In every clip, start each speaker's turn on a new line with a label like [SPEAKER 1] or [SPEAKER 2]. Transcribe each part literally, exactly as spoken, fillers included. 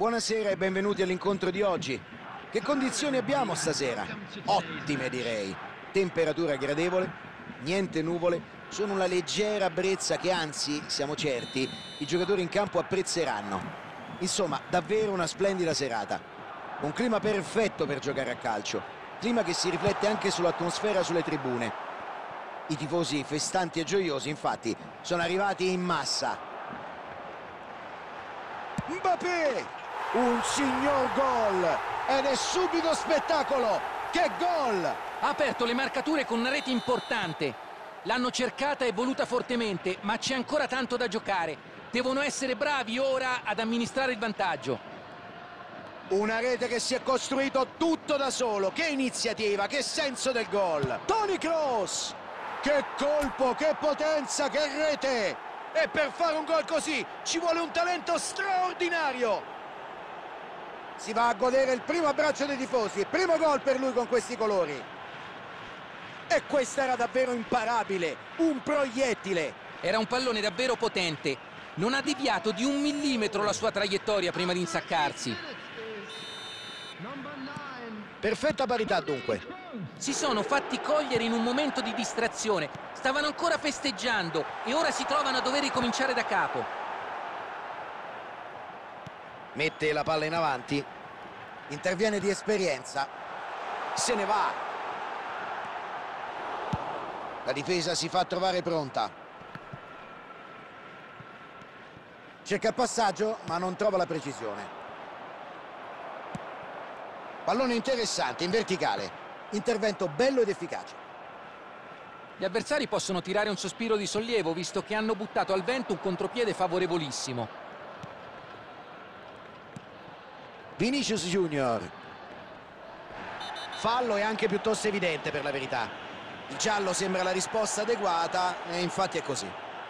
[SPEAKER 1] Buonasera e benvenuti all'incontro di oggi. Che condizioni abbiamo stasera? Ottime, direi. Temperatura gradevole, niente nuvole, solo una leggera brezza che anzi, siamo certi, i giocatori in campo apprezzeranno. Insomma, davvero una splendida serata. Un clima perfetto per giocare a calcio. Clima che si riflette anche sull'atmosfera sulle tribune. I tifosi festanti e gioiosi, infatti, sono arrivati in massa. Mbappé! Un signor gol! Ed è subito spettacolo! Che gol!
[SPEAKER 2] Ha aperto le marcature con una rete importante. L'hanno cercata e voluta fortemente, ma c'è ancora tanto da giocare. Devono essere bravi ora ad amministrare il vantaggio.
[SPEAKER 1] Una rete che si è costruito tutto da solo. Che iniziativa, che senso del gol! Toni Kroos! Che colpo, che potenza, che rete! E per fare un gol così ci vuole un talento straordinario! Si va a godere il primo abbraccio dei tifosi, primo gol per lui con questi colori. E questa era davvero imparabile, un proiettile.
[SPEAKER 2] Era un pallone davvero potente. Non ha deviato di un millimetro la sua traiettoria prima di insaccarsi.
[SPEAKER 1] Perfetta parità dunque.
[SPEAKER 2] Si sono fatti cogliere in un momento di distrazione. Stavano ancora festeggiando e ora si trovano a dover ricominciare da capo.
[SPEAKER 1] Mette la palla in avanti, interviene di esperienza, se ne va. La difesa si fa trovare pronta. Cerca il passaggio, ma non trova la precisione. Pallone interessante, in verticale. Intervento bello ed efficace.
[SPEAKER 2] Gli avversari possono tirare un sospiro di sollievo, visto che hanno buttato al vento un contropiede favorevolissimo.
[SPEAKER 1] Vinicius Junior. Fallo è anche piuttosto evidente, per la verità. Il giallo sembra la risposta adeguata e infatti è così.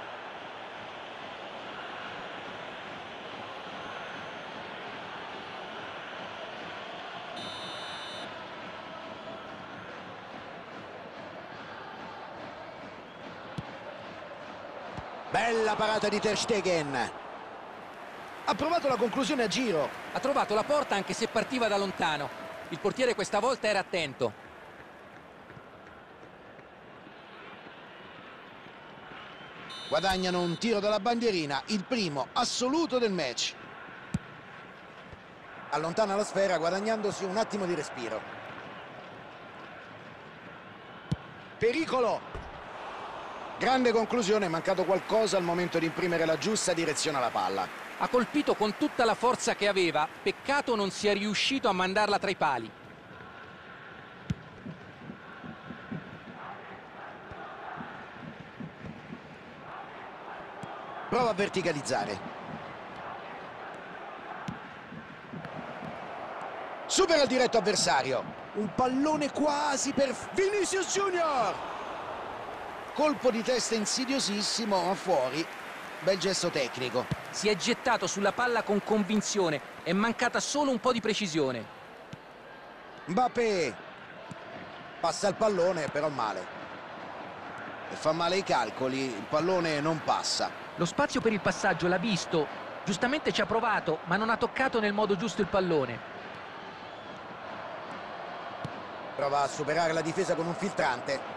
[SPEAKER 1] Bella parata di Ter Stegen. Ha provato la conclusione a giro.
[SPEAKER 2] Ha trovato la porta anche se partiva da lontano. Il portiere questa volta era attento.
[SPEAKER 1] Guadagnano un tiro dalla bandierina, il primo assoluto del match. Allontana la sfera guadagnandosi un attimo di respiro. Pericolo! Grande conclusione, è mancato qualcosa al momento di imprimere la giusta direzione alla palla.
[SPEAKER 2] Ha colpito con tutta la forza che aveva, peccato non sia riuscito a mandarla tra i pali.
[SPEAKER 1] Prova a verticalizzare. Supera il diretto avversario. Un pallone quasi per Vinicius Junior. Colpo di testa insidiosissimo, ma fuori. Bel gesto tecnico.
[SPEAKER 2] Si è gettato sulla palla con convinzione. È mancata solo un po' di precisione.
[SPEAKER 1] Mbappé. Passa il pallone, però male. E fa male i calcoli, il pallone non passa.
[SPEAKER 2] Lo spazio per il passaggio l'ha visto. Giustamente ci ha provato, ma non ha toccato nel modo giusto il pallone.
[SPEAKER 1] Prova a superare la difesa con un filtrante.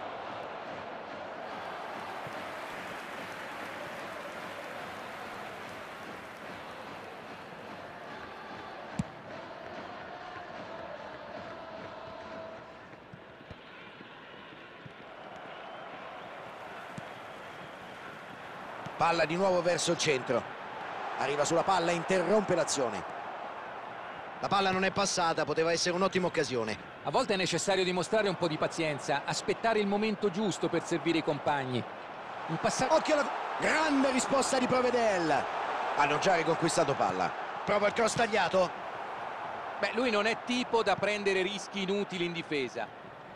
[SPEAKER 1] Palla di nuovo verso il centro. Arriva sulla palla e interrompe l'azione. La palla non è passata, poteva essere un'ottima occasione.
[SPEAKER 2] A volte è necessario dimostrare un po' di pazienza, aspettare il momento giusto per servire i compagni. Un passaggio...
[SPEAKER 1] Occhio alla... Grande risposta di Provedel. Hanno già riconquistato palla. Prova il cross tagliato.
[SPEAKER 2] Beh, lui non è tipo da prendere rischi inutili in difesa.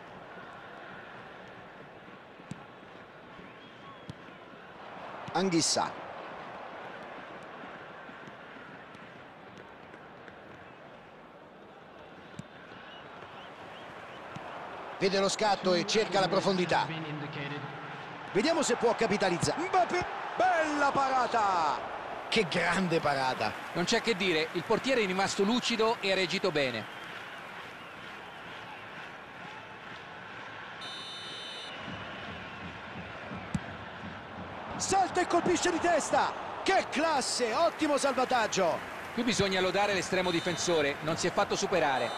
[SPEAKER 1] Anghissà. Vede lo scatto e cerca la profondità. Vediamo se può capitalizzare. Mbappé, bella parata! Che grande parata!
[SPEAKER 2] Non c'è che dire, il portiere è rimasto lucido e ha reagito bene.
[SPEAKER 1] Salta e colpisce di testa! Che classe! Ottimo salvataggio!
[SPEAKER 2] Qui bisogna lodare l'estremo difensore, non si è fatto superare.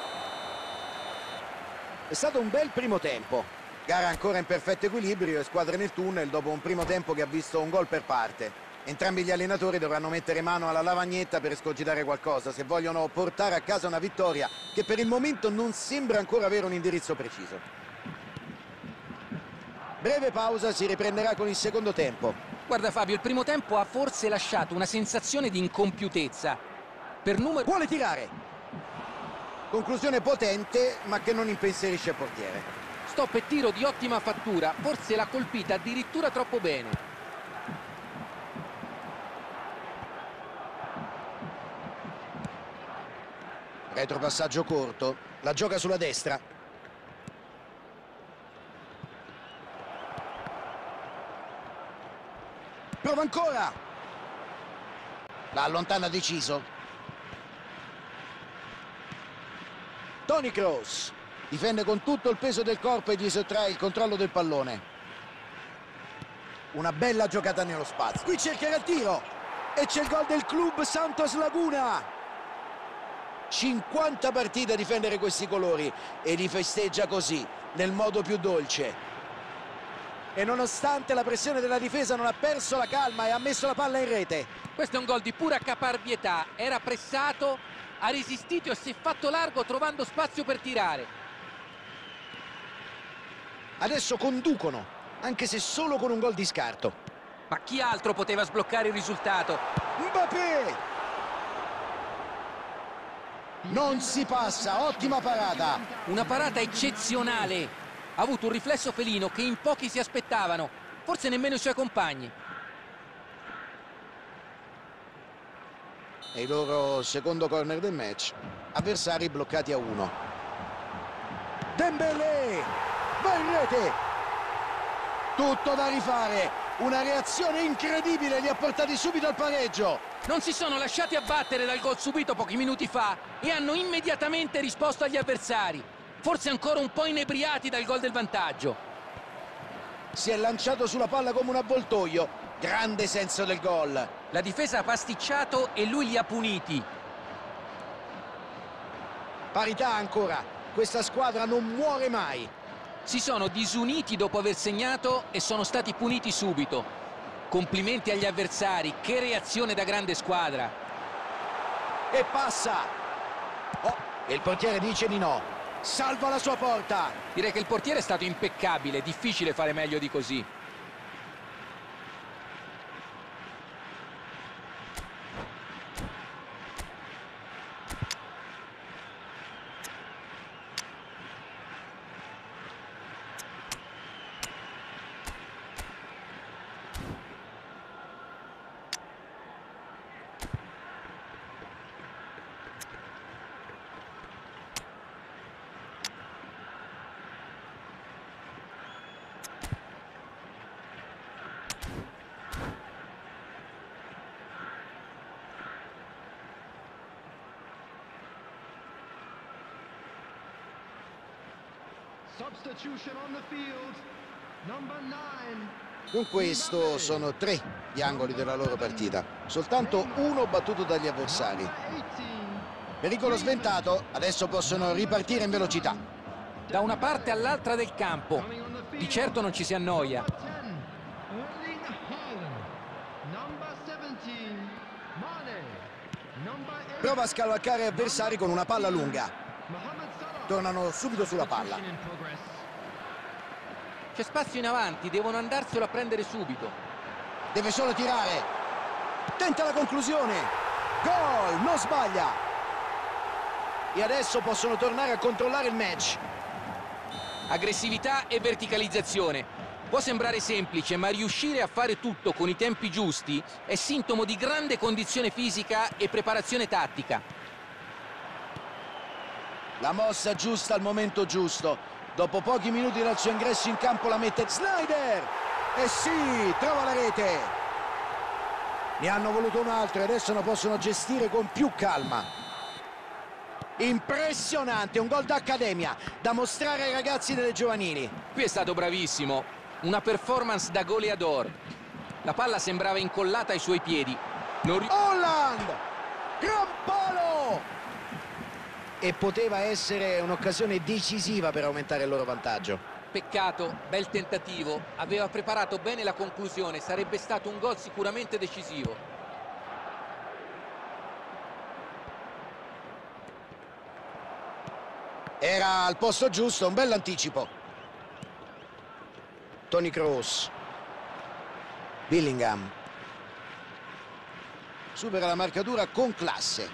[SPEAKER 1] È stato un bel primo tempo. Gara ancora in perfetto equilibrio e squadre nel tunnel dopo un primo tempo che ha visto un gol per parte. Entrambi gli allenatori dovranno mettere mano alla lavagnetta per escogitare qualcosa se vogliono portare a casa una vittoria che per il momento non sembra ancora avere un indirizzo preciso. Breve pausa, si riprenderà con il secondo tempo.
[SPEAKER 2] Guarda Fabio, il primo tempo ha forse lasciato una sensazione di incompiutezza. Per numero...
[SPEAKER 1] Vuole tirare! Conclusione potente, ma che non impensierisce il portiere.
[SPEAKER 2] Stop e tiro di ottima fattura, forse l'ha colpita addirittura troppo bene.
[SPEAKER 1] Retropassaggio corto, la gioca sulla destra. Prova ancora! La allontana deciso. Toni Kroos difende con tutto il peso del corpo e gli sottrae il controllo del pallone. Una bella giocata nello spazio. Qui cercherà il tiro e c'è il gol del club Santos Laguna. cinquanta partite a difendere questi colori e li festeggia così, nel modo più dolce. E nonostante la pressione della difesa non ha perso la calma e ha messo la palla in rete.
[SPEAKER 2] Questo è un gol di pura caparbietà, era pressato, ha resistito e si è fatto largo trovando spazio per tirare.
[SPEAKER 1] Adesso conducono, anche se solo con un gol di scarto.
[SPEAKER 2] Ma chi altro poteva sbloccare il risultato?
[SPEAKER 1] Mbappé! Non si passa, ottima parata.
[SPEAKER 2] Una parata eccezionale. Ha avuto un riflesso felino che in pochi si aspettavano, forse nemmeno i suoi compagni.
[SPEAKER 1] È il loro secondo corner del match. Avversari bloccati a uno. Dembélé! Va in rete! Tutto da rifare. Una reazione incredibile, li ha portati subito al pareggio.
[SPEAKER 2] Non si sono lasciati abbattere dal gol subito pochi minuti fa e hanno immediatamente risposto agli avversari. Forse ancora un po' inebriati dal gol del vantaggio.
[SPEAKER 1] Si è lanciato sulla palla come un avvoltoio. Grande senso del gol.
[SPEAKER 2] La difesa ha pasticciato e lui li ha puniti.
[SPEAKER 1] Parità ancora. Questa squadra non muore mai.
[SPEAKER 2] Si sono disuniti dopo aver segnato e sono stati puniti subito. Complimenti agli avversari, che reazione da grande squadra.
[SPEAKER 1] E passa. Oh, e il portiere dice di no. Salva la sua porta.
[SPEAKER 2] Direi che il portiere è stato impeccabile, difficile fare meglio di così.
[SPEAKER 1] Con questo sono tre gli angoli della loro partita, soltanto uno battuto dagli avversari. Pericolo sventato, adesso possono ripartire in velocità.
[SPEAKER 2] Da una parte all'altra del campo, di certo non ci si annoia.
[SPEAKER 1] Prova a scavalcare avversari con una palla lunga. Tornano subito sulla palla.
[SPEAKER 2] C'è spazio in avanti, devono andarselo a prendere subito.
[SPEAKER 1] Deve solo tirare. Tenta la conclusione. Gol, non sbaglia. E adesso possono tornare a controllare il match.
[SPEAKER 2] Aggressività e verticalizzazione. Può sembrare semplice, ma riuscire a fare tutto con i tempi giusti è sintomo di grande condizione fisica e preparazione tattica.
[SPEAKER 1] La mossa giusta al momento giusto. Dopo pochi minuti dal suo ingresso in campo la mette Sneijder. E sì, trova la rete. Ne hanno voluto un altro e adesso lo possono gestire con più calma. Impressionante, un gol d'accademia da mostrare ai ragazzi delle giovanili.
[SPEAKER 2] Qui è stato bravissimo, una performance da goleador. La palla sembrava incollata ai suoi piedi. Non...
[SPEAKER 1] Holland! Gran palo! E poteva essere un'occasione decisiva per aumentare il loro vantaggio.
[SPEAKER 2] Peccato, bel tentativo, aveva preparato bene la conclusione, sarebbe stato un gol sicuramente decisivo.
[SPEAKER 1] Era al posto giusto, un bell'anticipo. Toni Kroos. Bellingham. Supera la marcatura con classe.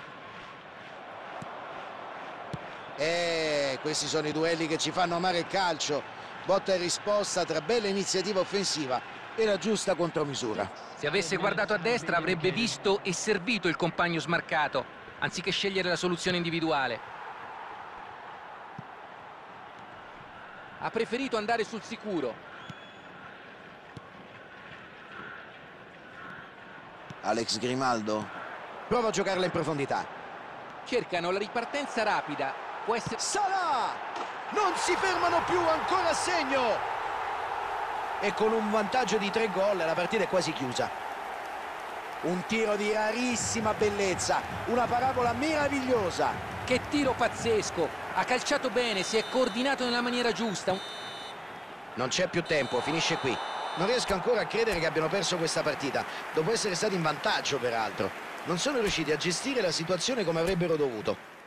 [SPEAKER 1] E questi sono i duelli che ci fanno amare il calcio. Botta e risposta tra bella iniziativa offensiva e la giusta contromisura.
[SPEAKER 2] Se avesse guardato a destra avrebbe visto e servito il compagno smarcato, anziché scegliere la soluzione individuale. Ha preferito andare sul sicuro.
[SPEAKER 1] Alex Grimaldo prova a giocarla in profondità.
[SPEAKER 2] Cercano la ripartenza rapida. Può essere...
[SPEAKER 1] Salah! Non si fermano più, ancora a segno! E con un vantaggio di tre gol la partita è quasi chiusa. Un tiro di rarissima bellezza, una parabola meravigliosa.
[SPEAKER 2] Che tiro pazzesco! Ha calciato bene, si è coordinato nella maniera giusta.
[SPEAKER 1] Non c'è più tempo, finisce qui. Non riesco ancora a credere che abbiano perso questa partita, dopo essere stati in vantaggio peraltro. Non sono riusciti a gestire la situazione come avrebbero dovuto.